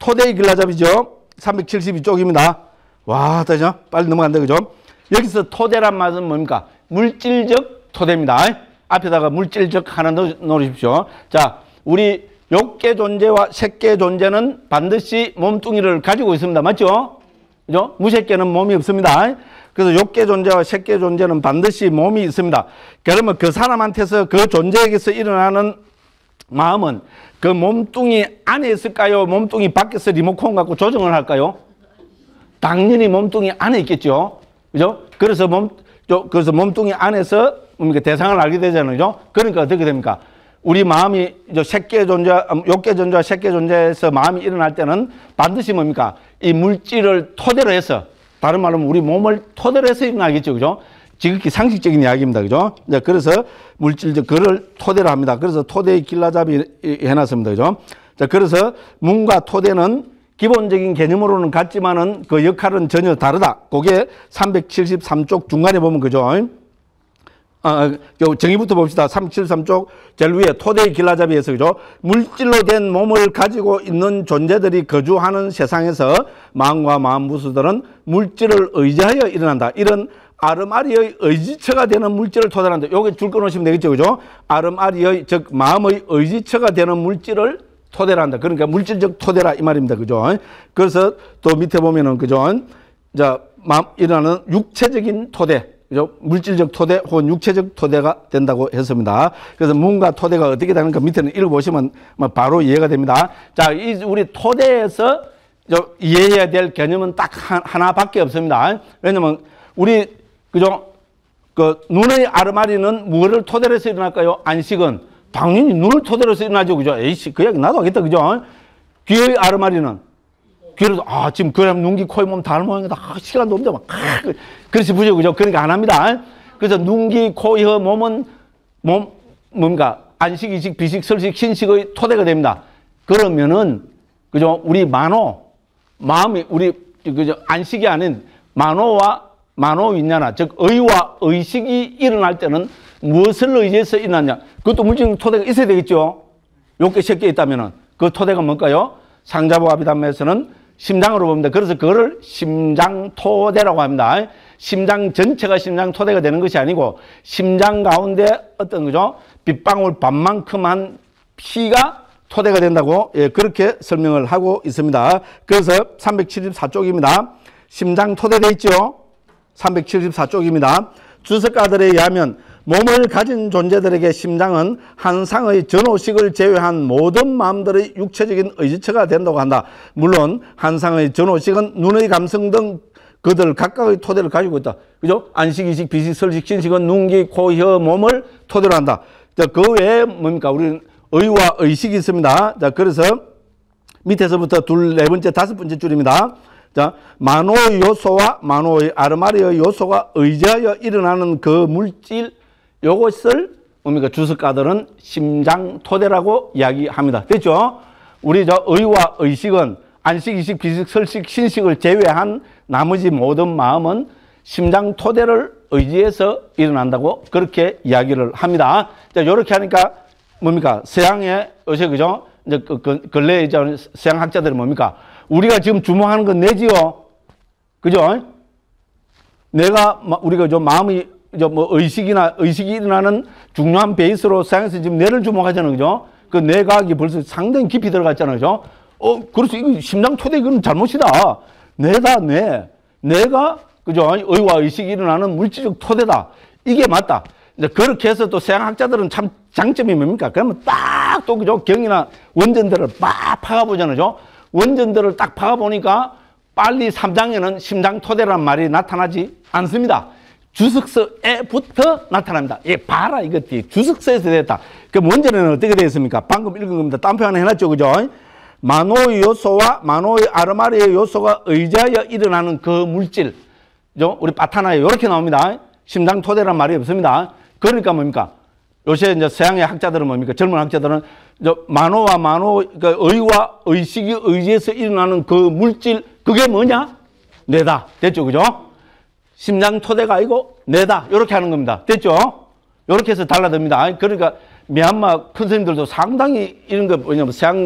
토대의 길라잡이죠. 372쪽입니다. 와, 다시요. 빨리 넘어간다, 그죠? 여기서 토대란 말은 뭡니까? 물질적 토대입니다. 앞에다가 물질적 하나 넣으십시오. 자, 우리 욕계 존재와 색계 존재는 반드시 몸뚱이를 가지고 있습니다. 맞죠? 그죠? 무색계는 몸이 없습니다. 그래서 욕계 존재와 색계 존재는 반드시 몸이 있습니다. 그러면 그 사람한테서 그 존재에게서 일어나는 마음은 그 몸뚱이 안에 있을까요? 몸뚱이 밖에서 리모컨 갖고 조정을 할까요? 당연히 몸뚱이 안에 있겠죠. 그죠? 그래서 몸뚱이 안에서 대상을 알게 되잖아요. 그죠? 그러니까 어떻게 됩니까? 우리 마음이 색계 존재, 욕계 존재와 색계 존재에서 마음이 일어날 때는 반드시 뭡니까? 이 물질을 토대로 해서, 다른 말로 우리 몸을 토대로 해서 일어나겠죠. 그죠? 지극히 상식적인 이야기입니다. 그죠? 그래서 물질적, 그를 토대로 합니다. 그래서 토대의 길라잡이 해놨습니다. 그죠? 자, 그래서 문과 토대는 기본적인 개념으로는 같지만은 그 역할은 전혀 다르다. 그게 373쪽 중간에 보면 그죠? 정의부터 봅시다. 373쪽 제일 위에 토대의 길라잡이에서 그죠? 물질로 된 몸을 가지고 있는 존재들이 거주하는 세상에서 마음과 마음부수들은 물질을 의지하여 일어난다. 이런 아르마리의 의지처가 되는 물질을 토대로 한다. 요게 줄 끊으시면 되겠죠. 그죠? 아르마리의, 즉 마음의 의지처가 되는 물질을 토대로 한다. 그러니까 물질적 토대라 이 말입니다. 그죠? 그래서 또 밑에 보면은 그죠? 자, 일어나는 육체적인 토대. 그죠? 물질적 토대 혹은 육체적 토대가 된다고 했습니다. 그래서 문과 토대가 어떻게 되는가 밑에는 읽어보시면 바로 이해가 됩니다. 자, 우리 토대에서 이해해야 될 개념은 딱 하나밖에 없습니다. 왜냐면 우리, 그죠? 그 눈의 아르마리는 무엇을 토대로 해서 일어날까요? 안식은 당연히 눈을 토대로 해서 일어나죠. 그죠? 에이씨, 그 이야기 나도 하겠다. 그죠? 귀의 아르마리는 귀로, 지금 그럼 눈, 귀, 코, 몸 다 모양이다. 시간도 없는데 막, 그렇지, 부죠. 그죠? 그러니까 안 합니다. 그래서 눈, 귀, 코, 혀, 몸은, 뭔가, 안식, 이식, 비식, 설식, 신식의 토대가 됩니다. 그러면은, 그죠? 우리 마음이, 우리, 그죠? 안식이 아닌 만오윈냐나, 즉, 의와 의식이 일어날 때는 무엇을 의지해서 일어나냐? 그것도 물질적 토대가 있어야 되겠죠? 욕계 색계 있다면은. 그 토대가 뭘까요? 상자부 아비담에서는 심장으로 봅니다. 그래서 그거를 심장토대라고 합니다. 심장 전체가 심장토대가 되는 것이 아니고 심장 가운데 어떤 거죠? 빗방울 반만큼한 피가 토대가 된다고 그렇게 설명을 하고 있습니다. 그래서 374쪽입니다. 심장 토대되어 있죠? 374쪽입니다. 주석가들에 의하면 몸을 가진 존재들에게 심장은 한 상의 전호식을 제외한 모든 마음들의 육체적인 의지처가 된다고 한다. 물론 한 상의 전호식은 눈의 감성 등 그들 각각의 토대를 가지고 있다. 그죠? 안식, 이식, 비식, 설식, 신식은 눈, 귀, 코, 혀, 몸을 토대로 한다. 자, 그 외에 뭡니까? 우리는 의와 의식이 있습니다. 자, 그래서 밑에서부터 둘, 네 번째, 다섯 번째 줄입니다. 자, 만호의 요소와 만호의 아르마리의 요소가 의지하여 일어나는 그 물질, 요것을 뭡니까? 주석가들은 심장토대라고 이야기합니다. 됐죠? 우리 의와 의식은 안식, 이식, 비식, 설식, 신식을 제외한 나머지 모든 마음은 심장토대를 의지해서 일어난다고 그렇게 이야기를 합니다. 자, 요렇게 하니까 뭡니까? 서양의 요새 그죠? 이제 근래에 서양 학자들은 뭡니까? 우리가 지금 주목하는 건 뇌지요. 그죠? 우리가 마음이 의식이 일어나는 중요한 베이스로 서양에서 지금 뇌를 주목하잖아요. 그죠? 그 뇌과학이 벌써 상당히 깊이 들어갔잖아요. 그죠? 그래서 이거 심장 토대 이건 잘못이다. 뇌다, 뇌. 뇌가, 그죠? 의와 의식이 일어나는 물질적 토대다. 이게 맞다. 이제 그렇게 해서 또 서양학자들은 참 장점이 뭡니까? 그러면 딱 또, 그죠? 경이나 원전들을 막 파가보잖아요. 원전들을 딱 파가보니까 빨리 3장에는 심장 토대라는 말이 나타나지 않습니다. 주석서에부터 나타납니다. 봐라, 이것들이. 주석서에서 됐다. 그럼 원전에는 어떻게 되어 있습니까? 방금 읽은 겁니다. 딴표 하나 해놨죠, 그죠? 만호의 요소와 만호의 아르마리의 요소가 의지하여 일어나는 그 물질. 그죠? 우리 바타나에 이렇게 나옵니다. 심장 토대란 말이 없습니다. 그러니까 뭡니까? 요새 이제 서양의 학자들은 뭡니까? 젊은 학자들은 만호와 그러니까 의와 의식이 의지해서 일어나는 그 물질, 그게 뭐냐? 뇌다. 됐죠, 그죠? 심장 토대가 아니고 뇌다. 이렇게 하는 겁니다. 됐죠? 이렇게 해서 달라듭니다. 그러니까 미얀마 큰 스님들도 상당히 이런 거 뭐냐면 서양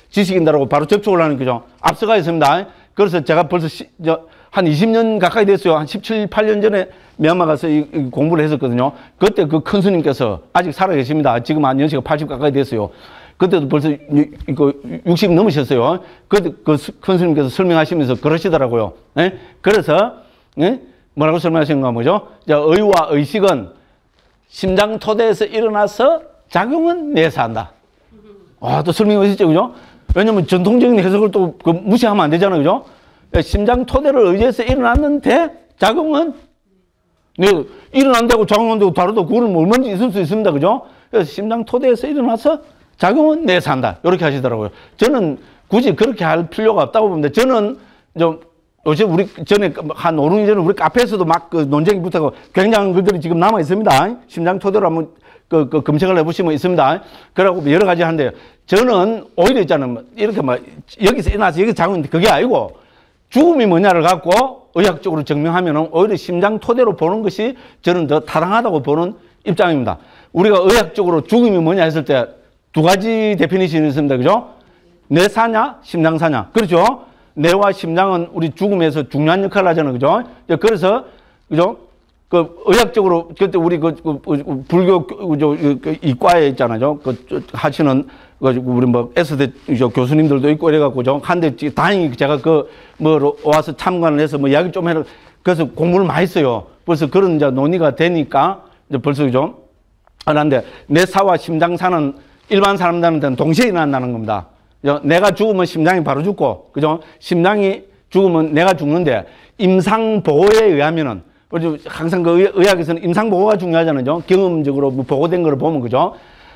지식인다라고 바로 접촉을 하는 거죠. 앞서가 있습니다. 그래서 제가 벌써 한 20년 가까이 됐어요. 한 17, 8년 전에 미얀마 가서 이 공부를 했었거든요. 그때 그 큰 스님께서 아직 살아 계십니다. 지금 한 연세가 80 가까이 됐어요. 그때도 벌써 60 넘으셨어요. 그때 그 큰 스님께서 설명하시면서 그러시더라고요. 예? 그래서, 예? 뭐라고 설명하시는가 뭐죠? 자, 의와 의식은 심장 토대에서 일어나서 작용은 내에서 한다. 아, 또 설명하셨죠, 그죠? 왜냐면 전통적인 해석을 또 무시하면 안 되잖아요, 그죠? 심장 토대를 의지해서 일어났는데 작용은 네, 일어난다고 작용한다고 다르다. 그거는 얼마든지 있을 수 있습니다, 그죠? 그래서 심장 토대에서 일어나서 작용은 내에서 한다. 이렇게 하시더라고요. 저는 굳이 그렇게 할 필요가 없다고 봅니다. 저는 좀 요새 우리 전에 한 5, 6년 전에 우리 카페에서도 막 그 논쟁이 붙어서 굉장한 글들이 지금 남아 있습니다. 심장 토대로 한번 그 검색을 해보시면 있습니다. 그러고 여러 가지 하는데요. 저는 오히려 있잖아요. 이렇게 막 여기서 일어나서 여기서 작용인데 그게 아니고 죽음이 뭐냐를 갖고 의학적으로 증명하면은 오히려 심장 토대로 보는 것이 저는 더 타당하다고 보는 입장입니다. 우리가 의학적으로 죽음이 뭐냐 했을 때 두 가지 데피니션이 있습니다. 그죠? 뇌사냐, 심장사냐. 그렇죠? 뇌와 심장은 우리 죽음에서 중요한 역할을 하잖아요. 그죠? 그래서, 그죠? 그, 의학적으로, 그때 우리 불교, 이과에 있잖아요. 하시는, 우리 S대 교수님들도 있고 이래갖고, 한데 다행히 제가 와서 참관을 해서 이야기 좀 해라. 그래서 공부를 많이 했어요. 벌써 그런 이제 논의가 되니까, 이제 벌써 그죠? 그런데 뇌사와 심장사는 일반 사람들한테는 동시에 일어난다는 겁니다. 내가 죽으면 심장이 바로 죽고, 그죠? 심장이 죽으면 내가 죽는데, 임상보고에 의하면은, 항상 그 의학에서는 임상보고가 중요하잖아요. 경험적으로 보고된 걸 보면, 그죠?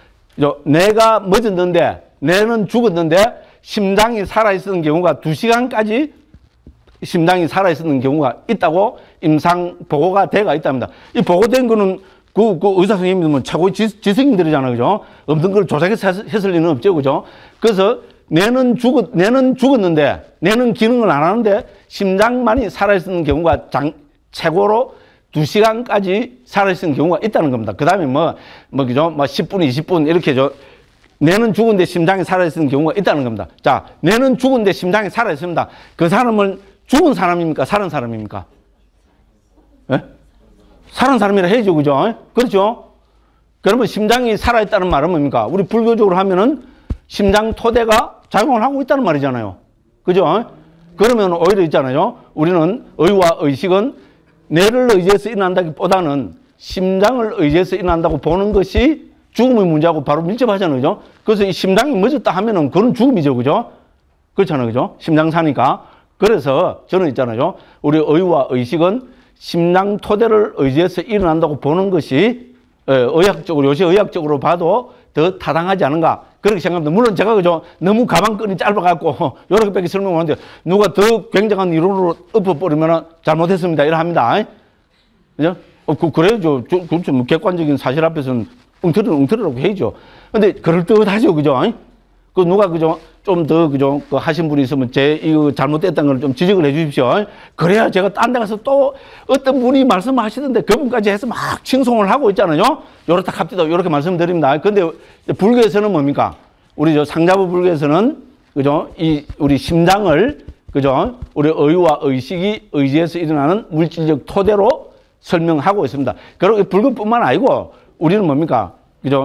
내가 멎었는데, 뇌는 죽었는데, 심장이 살아있었던 경우가 2시간까지 심장이 살아있었던 경우가 있다고 임상보고가 돼가 있답니다. 이 보고된 거는 그 의사 선생님들은 최고의 지성인들이잖아요. 그죠? 없는 걸 조작해서 했을 리는 없죠. 그죠? 그래서 뇌는 죽었는데, 뇌는 기능을 안 하는데, 심장만이 살아있는 경우가 최고로 2시간까지 살아있는 경우가 있다는 겁니다. 그 다음에 그죠? 10분, 20분, 이렇게 뇌는 죽은데 심장이 살아있는 경우가 있다는 겁니다. 자, 뇌는 죽은데 심장이 살아있습니다. 그 사람은 죽은 사람입니까? 살은 사람입니까? 예? 살은 사람이라 해야죠. 그죠? 그렇죠? 그러면 심장이 살아있다는 말은 뭡니까? 우리 불교적으로 하면은 심장 토대가 작용을 하고 있다는 말이잖아요. 그죠? 그러면 오히려 있잖아요. 우리는 의와 의식은 뇌를 의지해서 일어난다기보다는 심장을 의지해서 일어난다고 보는 것이 죽음의 문제하고 바로 밀접하잖아요. 그죠? 그래서 이 심장이 멎었다 하면은 그건 죽음이죠. 그죠? 그렇잖아요. 그죠? 심장 사니까. 그래서 저는 있잖아요. 우리 의와 의식은 심장 토대를 의지해서 일어난다고 보는 것이 의학적으로, 요새 의학적으로 봐도 더 타당하지 않은가. 그렇게 생각합니다. 물론 제가 그죠. 너무 가방끈이 짧아갖고, 요렇게밖에 설명을 하는데, 누가 더 굉장한 이론으로 엎어버리면 잘못했습니다. 이래 합니다. 그죠? 그래야죠. 그렇죠. 객관적인 사실 앞에서는 엉터리라고 해야죠. 근데 그럴듯하죠. 그죠? 그 누가 그죠? 좀 더 그죠? 하신 분이 있으면 이거 잘못됐다는 걸 좀 지적을 해 주십시오. 그래야 제가 딴 데 가서 또 어떤 분이 말씀하시던데 그분까지 해서 막 칭송을 하고 있잖아요. 요렇다 갑디다 요렇게 말씀드립니다. 근데 불교에서는 뭡니까? 우리 상자부 불교에서는 그죠? 우리 심장을 그죠? 우리 의와 의식이 의지해서 일어나는 물질적 토대로 설명하고 있습니다. 그리고 불교뿐만 아니고 우리는 뭡니까? 그죠?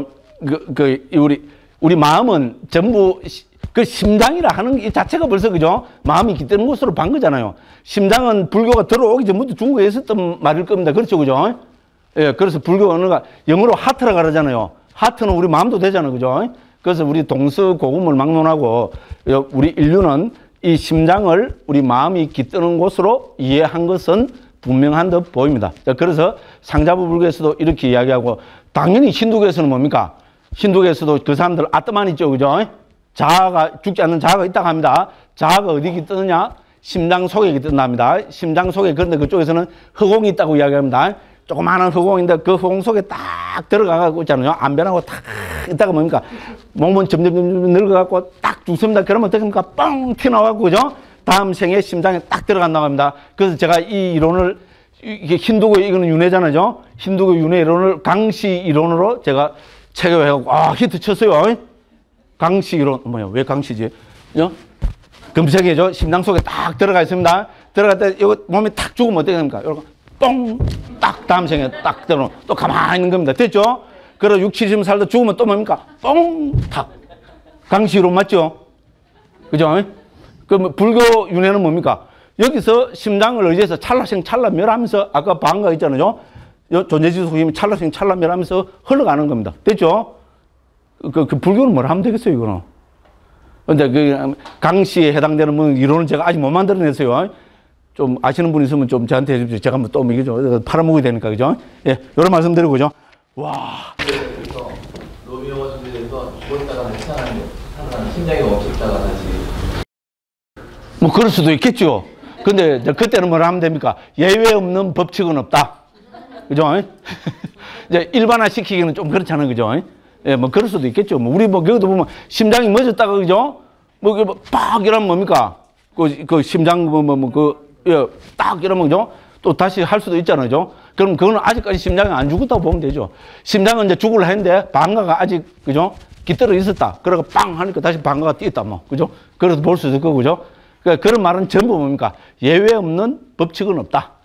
우리 마음은 전부 그 심장이라 하는 이 자체가 벌써 그죠? 마음이 깃드는 곳으로 반 거잖아요. 심장은 불교가 들어오기 전부터 중국에 있었던 말일 겁니다. 그렇죠, 그죠? 예, 그래서 불교 언어가 영어로 하트라 그러잖아요. 하트는 우리 마음도 되잖아요, 그죠? 그래서 우리 동서고금을 막론하고 우리 인류는 이 심장을 우리 마음이 깃드는 곳으로 이해한 것은 분명한 듯 보입니다. 그래서 상자부 불교에서도 이렇게 이야기하고 당연히 힌두교에서는 뭡니까? 힌두교에서도 그 사람들 아트만 있죠, 그죠? 자아가, 죽지 않는 자아가 있다고 합니다. 자아가 어디 깃드느냐? 심장 속에 깃든답니다. 심장 속에, 그런데 그쪽에서는 허공이 있다고 이야기합니다. 조그마한 허공인데 그 허공 속에 딱 들어가고 있잖아요. 안 변하고 딱 있다가 뭡니까? 몸은 점점 늙어갖고 딱 죽습니다. 그러면 어떻게 합니까? 뻥 튀어나와갖고, 그죠? 다음 생에 심장에 딱 들어간다고 합니다. 그래서 제가 이 이론을, 이게 힌두교, 이거는 윤회잖아요. 힌두교 윤회 이론을 강시 이론으로 제가 체결해갖고, 히트 쳤어요. 강시 이론, 왜 강시지? 그죠? 검색해죠. 심장 속에 딱 들어가 있습니다. 들어갈 때 이거 몸이 탁 죽으면 어떻게 됩니까? 이렇게 똥! 딱 다음 생에 딱 들어. 또 가만히 있는 겁니다. 됐죠? 그리고 6, 70 살다 죽으면 또 뭡니까? 똥! 탁. 강시로 맞죠? 그죠? 그럼 불교 윤회는 뭡니까? 여기서 심장을 의지해서 찰나생 찰나멸하면서 아까 방가 있잖아요. 존재지수 힘이 찰나생 찰나멸하면서 흘러가는 겁니다. 됐죠? 그 불교는 뭘 하면 되겠어요, 이거는. 근데 그 강시에 해당되는 뭐 이론을 제가 아직 못 만들어냈어요. 좀 아시는 분 있으면 좀 저한테 해주십시오. 제가 한번 또 이거죠. 팔아먹어야 되니까, 그죠? 예, 요런 말씀 드리고, 그죠? 와. 그래서 로미오가 준비돼서 죽었다가 살아나는 심장이 멈췄다가 다시. 뭐 그럴 수도 있겠죠. 근데 그때는 뭘 하면 됩니까? 예외 없는 법칙은 없다. 그죠? 이제 일반화 시키기는 좀 그렇잖아요. 그죠? 예, 뭐 그럴 수도 있겠죠. 뭐 우리 뭐 여기도 보면 심장이 멎었다가, 그죠? 뭐 빡 이러면 뭡니까? 그 심장 딱 이러면, 그죠? 또 다시 할 수도 있잖아요. 그죠? 그럼 그거는 아직까지 심장이 안 죽었다고 보면 되죠. 심장은 이제 죽으려 했는데 방가가 아직, 그죠? 깃들어 있었다. 그러고 빵 하니까 다시 방가가 뛰었다. 뭐, 그죠? 그래도 볼 수도 있고, 그죠? 그러니까 그런 말은 전부 뭡니까? 예외 없는 법칙은 없다.